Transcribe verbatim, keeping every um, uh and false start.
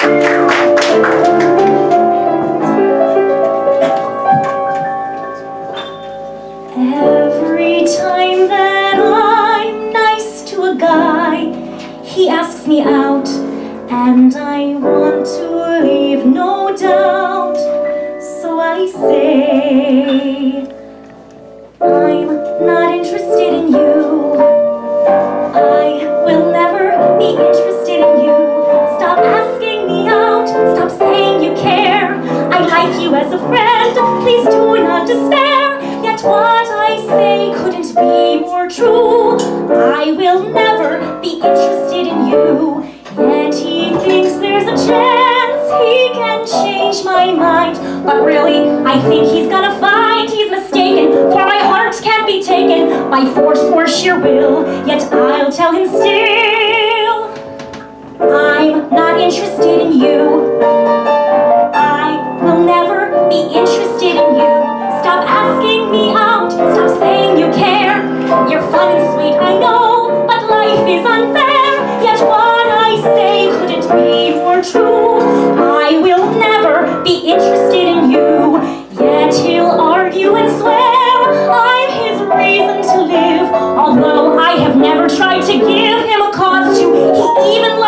Every time that I'm nice to a guy, he asks me out, and I want to leave, no doubt. So I say, I'm not interested in you. I will never be interested in you. Stop asking me out, stop saying you care. I like you as a friend, please do not despair. Yet what I say couldn't be more true. I will never be interested in you. Yet he thinks there's a chance he can change my mind. But really, I think he's gonna find he's mistaken. For my heart can't be taken by force or sheer will. Yet I'll tell him still, I'm not interested in you. I will never be interested in you. Stop asking me out, stop saying you care. You're fun and sweet, I know, but life is unfair. Yet what I say couldn't be more true. I will never be interested in you. Yet he'll argue and swear I'm his reason to live. Although I have never tried to give him a cause to, he even